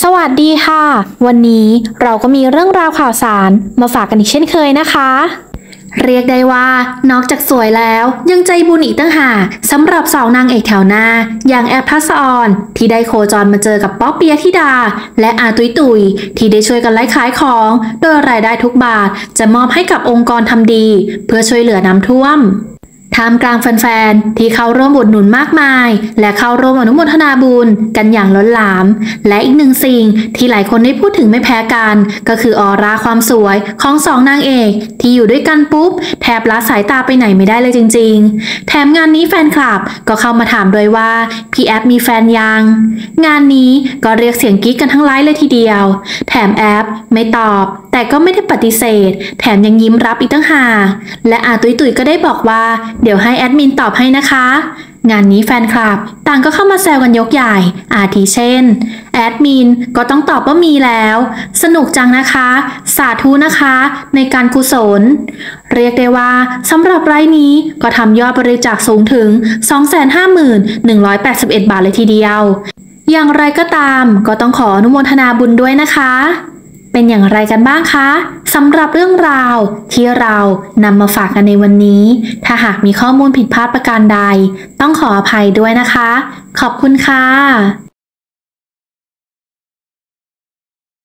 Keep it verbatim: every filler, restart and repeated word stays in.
สวัสดีค่ะวันนี้เราก็มีเรื่องราวข่าวสารมาฝากกันอีกเช่นเคยนะคะเรียกได้ว่านอกจากสวยแล้วยังใจบุญอีกตั้งหากสำหรับสองนางเอกแถวหน้าอย่างแอฟทัศออนที่ได้โคจรมาเจอกับป๊อปปิยธิดาและอาตุยตุยที่ได้ช่วยกันไลฟ์ขายของโดยรายได้ทุกบาทจะมอบให้กับองค์กรทำดีเพื่อช่วยเหลือน้ำท่วมท่ามกลางแฟนๆที่เข้าร่วมอุดหนุนมากมายและเข้าร่วมอนุโมทนาบุญกันอย่างล้นหลามและอีกหนึ่งสิ่งที่หลายคนได้พูดถึงไม่แพ้กันก็คือออร่าความสวยของสองนางเอกที่อยู่ด้วยกันปุ๊บแทบละสายตาไปไหนไม่ได้เลยจริงๆแถมงานนี้แฟนคลับก็เข้ามาถามด้วยว่าพี่แอฟมีแฟนยังงานนี้ก็เรียกเสียงกรี๊ดกันทั้งไลฟ์เลยทีเดียวแถมแอฟไม่ตอบแต่ก็ไม่ได้ปฏิเสธแถมยังยิ้มรับอีกตั้งหากและอาตุยตุยก็ได้บอกว่าเดี๋ยวให้แอดมินตอบให้นะคะงานนี้แฟนคลับต่างก็เข้ามาแซวกันยกใหญ่อาทิเช่นแอดมินก็ต้องตอบว่ามีแล้วสนุกจังนะคะสาธุนะคะในการกุศลเรียกได้ว่าสำหรับรายนี้ก็ทำยอดบริจาคสูงถึง สองแสนห้าหมื่นหนึ่งร้อยแปดสิบเอ็ด บาทเลยทีเดียวอย่างไรก็ตามก็ต้องขออนุโมทนาบุญด้วยนะคะเป็นอย่างไรกันบ้างคะสำหรับเรื่องราวที่เรานำมาฝากกันในวันนี้ถ้าหากมีข้อมูลผิดพลาดประการใดต้องขออภัยด้วยนะคะขอบคุณค่ะ